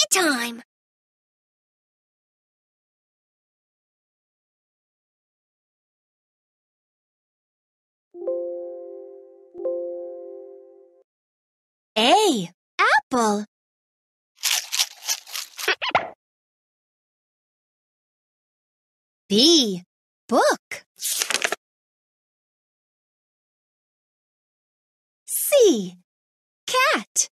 time! A. Apple. B. Book. C. Cat.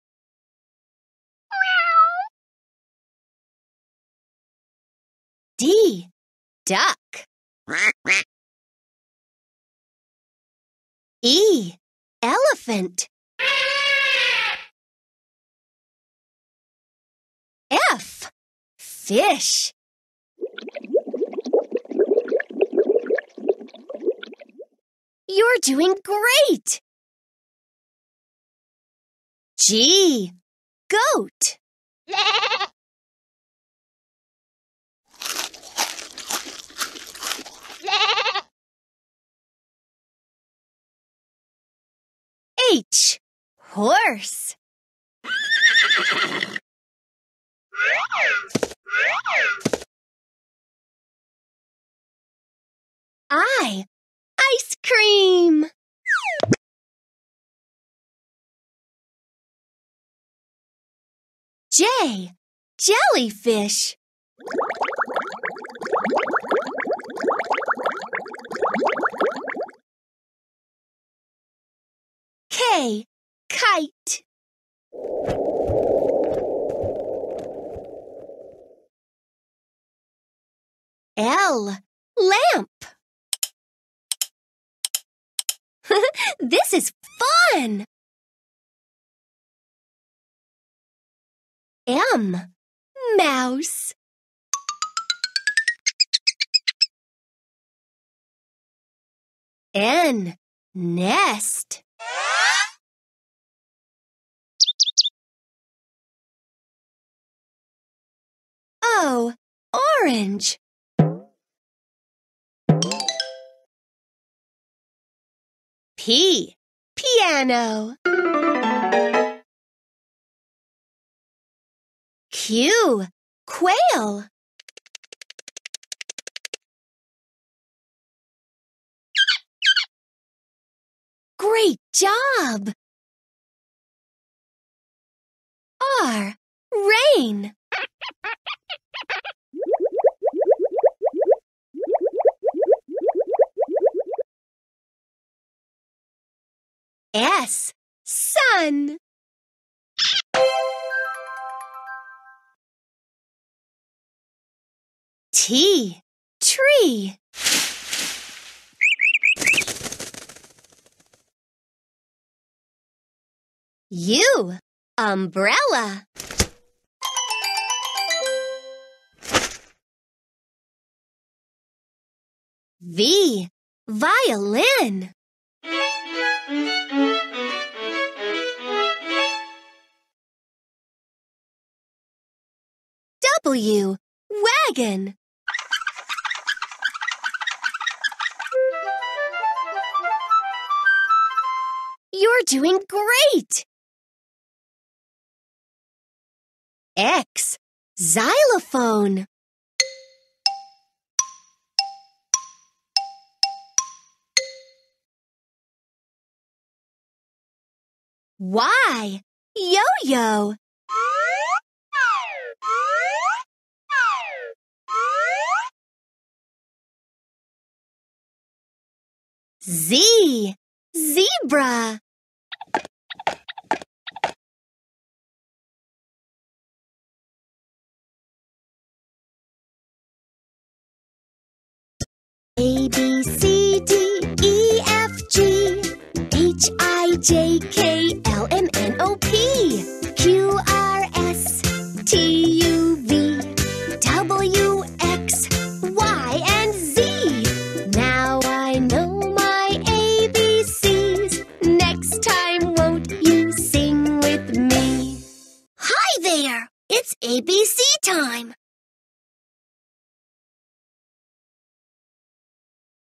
D. Duck. E. Elephant. F. Fish. You're doing great! G. Goat. H. Horse. I. Ice cream. J. Jellyfish. K. Kite. L. Lamp. This is fun! M. Mouse. N. Nest. O. Orange. P. Piano. Q. Quail. Great job! R. Rain. S. Sun. T. Tree. U. Umbrella. V. Violin. W. Wagon. You're doing great! X. Xylophone. Y. Yo-yo. Z. Zebra. A, B, C, D, E, F, G, H, I, J, K, L, M, N, O, P, Q, R, S, T, U, V, W, X, Y, and Z. Now I know my ABCs. Next time, won't you sing with me? Hi there! It's ABC time!